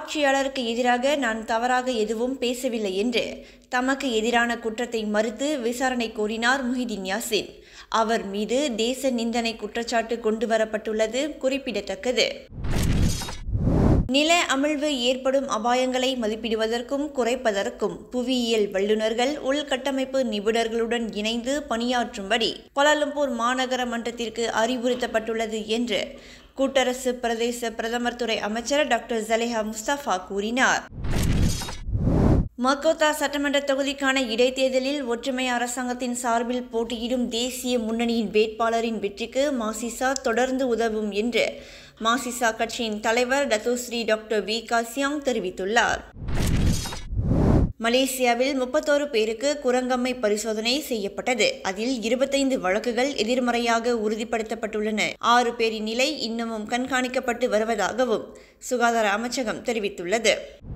ஆட்சியாளருக்கு எதிராக நான் தவறாக எதுவும் பேசவில்லை என்று தமக்கு எதிரான குற்றத்தை மறுத்து விசாரணை கோரினார் முஹிதீன் யாசின். அவர் மீது தேச நிந்தனை குற்றச்சாட்டு கொண்டுவரப்பட்டுள்ளது குறிப்பிடத்தக்கது. நில அமிழ்வு ஏற்படும் அபாயங்களை மதிப்பிடுவதற்கும் குறைப்பதற்கும் புவியியல் வல்லுநர்கள் உள்கட்டமைப்பு நிபுணர்களுடன் இணைந்து பணியாற்றும்படி கோலாலம்பூர் மாநகர மன்றத்திற்கு அறிவுறுத்தப்பட்டுள்ளது என்று கூட்டரசு பிரதேச பிரதமர் துறை அமைச்சர் டாக்டர் ஜலேஹா முஸ்தபா கூறினார். மக்கோத்தா சட்டமன்ற தொகுதிக்கான இடைத்தேர்தலில் ஒற்றுமை அரசாங்கத்தின் சார்பில் போட்டியிடும் தேசிய முன்னணியின் வேட்பாளரின் வெற்றிக்கு மாசிசா தொடர்ந்து உதவும் என்று மாசிசா கட்சியின் தலைவர் டத்தோஸ்ரீ டாக்டர் வி காசியாங் தெரிவித்துள்ளார். மலேசியாவில் 31 பேருக்கு குரங்கம்மை பரிசோதனை செய்யப்பட்டது. அதில் 25 வழக்குகள் எதிர்மறையாக உறுதிப்படுத்தப்பட்டுள்ளன. 6 பேரின் நிலை இன்னமும் கண்காணிக்கப்பட்டு வருவதாகவும் சுகாதார அமைச்சகம் தெரிவித்துள்ளது.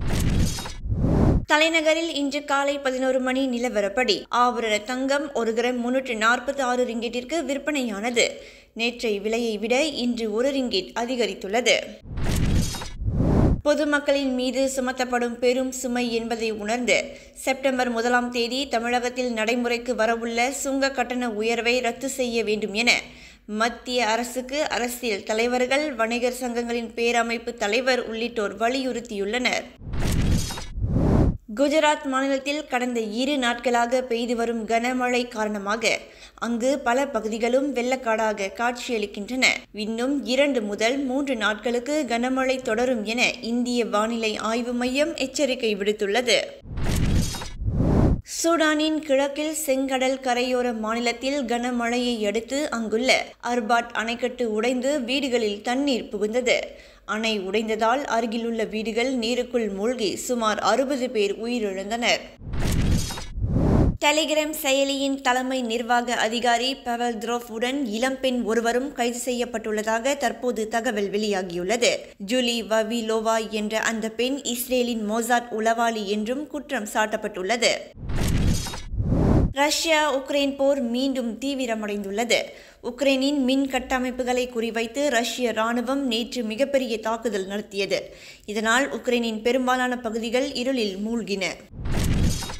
தலைநகரில் இன்று காலை 11 மணி நிலவரப்படி ஆபரண தங்கம் 1 கிராம் 346 ரிங்கிட்டிற்கு விற்பனையானது. நேற்றைய விலையை விட இன்று 1 ரிங்கிட் அதிகரித்துள்ளது. பொதுமக்களின் மீது சுமத்தப்படும் பெரும் சுமை என்பதை உணர்ந்து செப்டம்பர் 1ஆம் தேதி தமிழகத்தில் நடைமுறைக்கு வரவுள்ள சுங்க கட்டண உயர்வை ரத்து செய்ய வேண்டும் என மத்திய அரசுக்கு அரசியல் தலைவர்கள், வணிகர் சங்கங்களின் பேரமைப்பு தலைவர் உள்ளிட்டோர் வலியுறுத்தியுள்ளனர். குஜராத் மாநிலத்தில் கடந்த 2 நாட்களாக பெய்து வரும் கனமழை காரணமாக அங்கு பல பகுதிகளும் வெள்ளக்காடாக காட்சியளிக்கின்றன. இன்னும் 2 முதல் 3 நாட்களுக்கு கனமழை தொடரும் என இந்திய வானிலை ஆய்வு மையம் எச்சரிக்கை விடுத்துள்ளது. சூடானின் கிழக்கில் செங்கடல் கரையோர மாநிலத்தில் கனமழையை அடுத்து அங்குள்ள அர்பாட் அணைக்கட்டு உடைந்து வீடுகளில் தண்ணீர் புகுந்தது. அணை உடைந்ததால் அருகிலுள்ள வீடுகள் நீருக்குள் மூழ்கி சுமார் 60 பேர் உயிரிழந்தனர். டெலிகிராம் செயலியின் தலைமை நிர்வாக அதிகாரி பவல் த்ரோஃப் உடன் இளம்பெண் ஒருவரும் கைது செய்யப்பட்டுள்ளதாக தற்போது தகவல் வெளியாகியுள்ளது. ஜூலி வவிலோவா என்ற அந்த பெண் இஸ்ரேலின் மோசாட் உளவாளி என்றும் குற்றம் சாட்டப்பட்டுள்ளது. ரஷ்யா உக்ரைன் போர் மீண்டும் தீவிரமடைந்துள்ளது. உக்ரைனின் மின் கட்டமைப்புகளை குறிவைத்து ரஷ்ய ராணுவம் நேற்று மிகப்பெரிய தாக்குதல் நடத்தியது. இதனால் உக்ரைனின் பெரும்பாலான பகுதிகள் இருளில் மூழ்கின.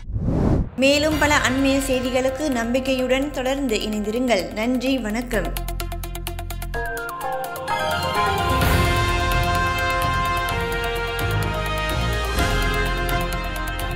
மேலும் பல அண்மைய செய்திகளுக்கு நம்பிக்கையுடன் தொடர்ந்து இணைந்திருங்கள். நன்றி, வணக்கம்.